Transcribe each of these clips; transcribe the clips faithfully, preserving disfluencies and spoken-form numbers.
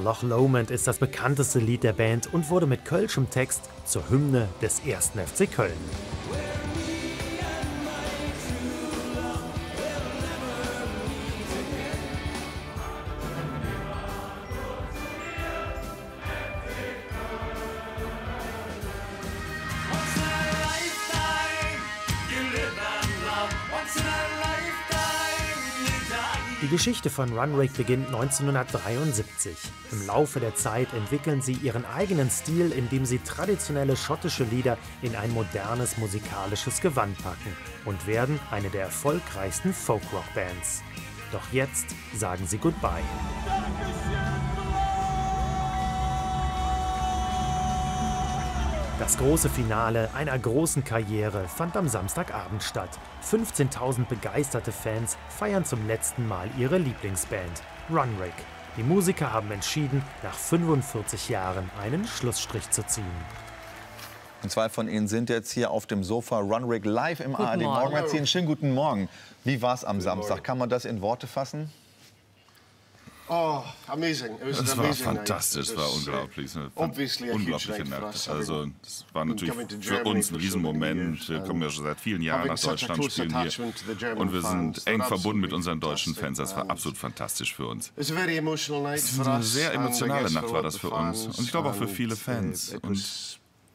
Loch Lomond ist das bekannteste Lied der Band und wurde mit kölschem Text zur Hymne des ersten F C Köln. Die Geschichte von Runrig beginnt neunzehnhundertdreiundsiebzig. Im Laufe der Zeit entwickeln sie ihren eigenen Stil, indem sie traditionelle schottische Lieder in ein modernes musikalisches Gewand packen und werden eine der erfolgreichsten Folkrock-Bands. Doch jetzt sagen sie Goodbye. Das große Finale einer großen Karriere fand am Samstagabend statt. fünfzehntausend begeisterte Fans feiern zum letzten Mal ihre Lieblingsband, Runrig. Die Musiker haben entschieden, nach fünfundvierzig Jahren einen Schlussstrich zu ziehen. Und zwei von Ihnen sind jetzt hier auf dem Sofa. Runrig live im A R D-Morgenmagazin. Schönen guten Morgen. Wie war es am Samstag? Kann man das in Worte fassen? Oh, amazing. It was Es an war amazing fantastisch, es war unglaublich. Eine unglaubliche Nacht. Also, das war natürlich für uns ein Riesenmoment. Wir kommen ja schon seit vielen Jahren nach Deutschland, spielen hier. Und wir sind eng verbunden mit unseren deutschen Fans. Das war absolut fantastisch für uns. Eine sehr emotionale Nacht war das für uns. Und ich glaube auch für viele Fans. Und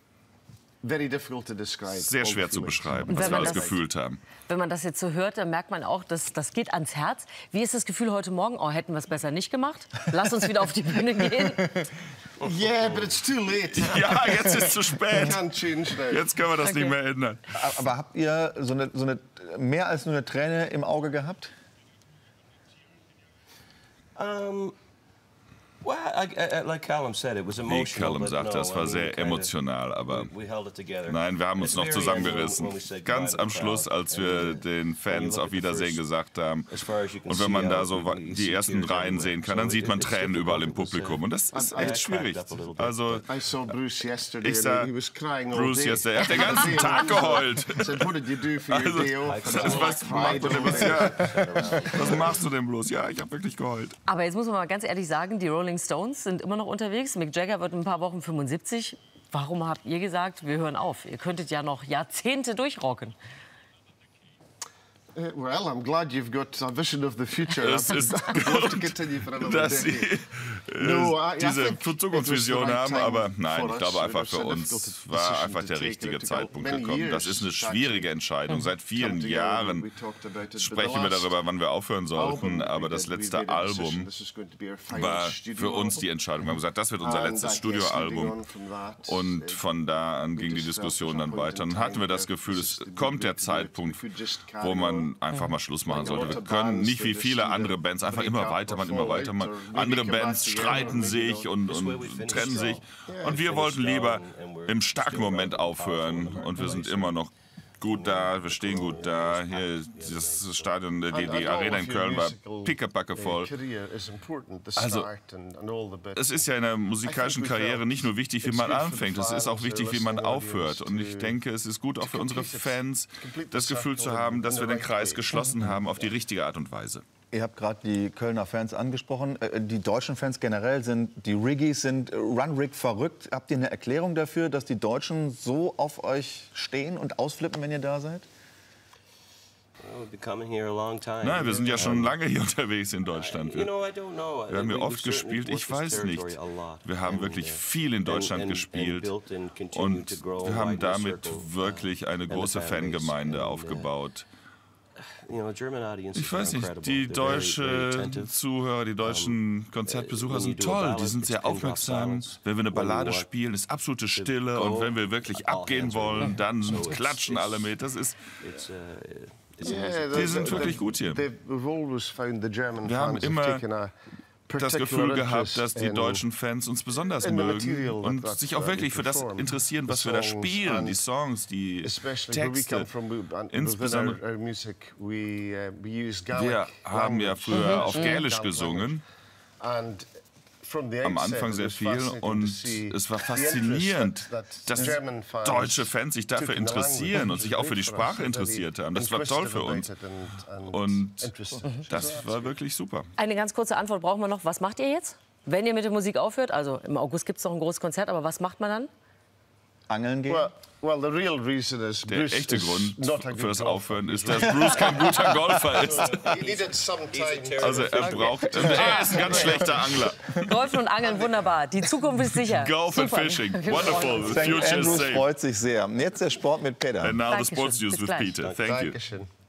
sehr schwer zu beschreiben, was wir alles gefühlt haben. Wenn man das jetzt so hört, dann merkt man auch, dass das geht ans Herz. Wie ist das Gefühl heute Morgen? Oh, hätten wir es besser nicht gemacht? Lass uns wieder auf die Bühne gehen. Yeah, but it's too late. Ja, jetzt ist es zu spät. Jetzt können wir das Okay. nicht mehr ändern. Aber habt ihr so eine, so eine mehr als nur eine Träne im Auge gehabt? Um, well, I, I, like Callum said, it was Wie emotional. Callum but sagte, no, es I war mean, sehr we kinda- emotional, aber we held it together. nein, wir haben uns At noch the very end, zusammengerissen. when we said Ganz goodbye am to the Schluss, crowd, als wir and, den uh, Fans auf Wiedersehen gesagt haben. as far as you can Und wenn man see da out, so you can- you die see ersten tears Reihen everywhere. sehen kann, So dann sieht man it's Tränen difficult überall im because, uh, Publikum. Und das ist I- I echt cried schwierig. up a little bit, Also, I saw Bruce yesterday ich and sah he was crying all Bruce day. yesterday, er hat den ganzen Tag geheult. I said, what did you do for your Also, day off? And I was, was, cried macht du denn all bloß? day. Ja, was machst du denn bloß? Ja, ich habe wirklich geheult. Aber jetzt muss man mal ganz ehrlich sagen, die Rolling Stones sind immer noch unterwegs. Mick Jagger wird in ein paar Wochen fünfundsiebzig. Warum habt ihr gesagt, wir hören auf? Ihr könntet ja noch Jahrzehnte durchrocken. Uh, Well, I'm glad you've got a vision of the future. Es I'd- ist I'd love to gut, continue for another dass sie decade. äh, No, I- I diese think it Zukunftsvision was the right haben, time aber nein, for ich us. glaube It einfach was für a uns difficult war decision einfach to der take. richtige It took Zeitpunkt many gekommen. Das years ist eine to schwierige Entscheidung. Seit vielen come together. Jahren We talked about it, but sprechen the wir last darüber, wann wir aufhören sollten, album aber we das did, we letzte made a decision. Album This is going to be our final war studio für uns album. die Entscheidung. Wir haben gesagt, das wird unser And letztes I guess leading Studioalbum. on from that, Und uh, von da an ging die just felt Diskussion at a dann point weiter. in Und hatten wir time das where Gefühl, this es is the kommt der good bit. We Zeitpunkt, could just carry wo man on. einfach mal Schluss machen Like a sollte. lot Wir of können bands, nicht they wie just viele either andere Bands einfach break immer up weitermachen, or immer fall weitermachen. out or maybe Andere come back Bands together, streiten maybe sich not. und, This way we und finish trennen sich. strong. Und wir Yeah, wollten finish lieber strong and we're im starken still Moment powerful aufhören. in the Und wir sind place. immer noch gut da, wir stehen gut da. Hier, das Stadion, die, die Arena in Köln war pickepacke voll. Also, es ist ja in der musikalischen Karriere nicht nur wichtig, wie man anfängt, es ist auch wichtig, wie man aufhört. Und ich denke, es ist gut auch für unsere Fans, das Gefühl zu haben, dass wir den Kreis geschlossen haben auf die richtige Art und Weise. Ihr habt gerade die Kölner Fans angesprochen. Äh, Die deutschen Fans generell sind, die Riggies sind äh, Runrig verrückt. Habt ihr eine Erklärung dafür, dass die Deutschen so auf euch stehen und ausflippen, wenn ihr da seid? We've been coming here a long time. Nein, wir sind ja schon lange hier unterwegs in Deutschland. You Wir, know, I don't know. wir haben hier We- we oft certainly gespielt, ich worked this weiß nicht. territory a lot. Wir haben And, wirklich uh, viel in Deutschland and- and- gespielt and built and continued und to grow wir a haben wide damit circle, uh, wirklich eine and the große fan base. Fangemeinde And, uh, aufgebaut. You know, German audiences Ich weiß are nicht, incredible. die They're very, very deutsche attentive. Zuhörer, die deutschen Konzertbesucher when you sind do a toll, ballad, die sind it's sehr pin drop aufmerksam. silence. Wenn wir eine When you Ballade want spielen, ist absolute to Stille go, und wenn wir wirklich all abgehen hands are wollen, in. dann So it's- klatschen it's- alle mit. Das ist, It's, uh, it's die sind wirklich gut hier. Wir Wir haben immer das Gefühl gehabt, dass die deutschen Fans uns besonders in the mögen material und that- sich auch that wirklich we für das perform. interessieren, was The wir da songs spielen, and die Songs, die Especially where we Texte. come from, we- and Insbesondere- within our, our music, we, uh, we use Gaelic Wir haben ja language. früher auf Mhm. Gälisch Gaelic gesungen, And from the am outset, Anfang it sehr was viel fascinating to und see es war the faszinierend, interest that- dass that German fans deutsche Fans sich dafür took in the interessieren language. und sich auch für die Great for us, Sprache very interessiert haben. Das war toll für uns inquisitive about it and- and und interested. das war wirklich super. Eine ganz kurze Antwort brauchen wir noch. Was macht ihr jetzt? Wenn ihr mit der Musik aufhört, also im August gibt es noch ein großes Konzert, aber was macht man dann? Angeln gehen? Well, well, the real reason is Der Bruce echte is Grund not a für good das golfer. Aufhören ist, dass Bruce kein guter Golfer ist. He needed some time. Also er braucht, er ist ein ganz schlechter Angler. Golfen und Angeln, wunderbar. Die Zukunft ist sicher. Golf and Super. fishing, Wir freuen wonderful. uns. The St. future is Andrews safe. freut sich sehr. Jetzt der Sport mit Peter. And now the Dankeschön. sports news Bis with gleich. Peter. Thank you. Dankeschön.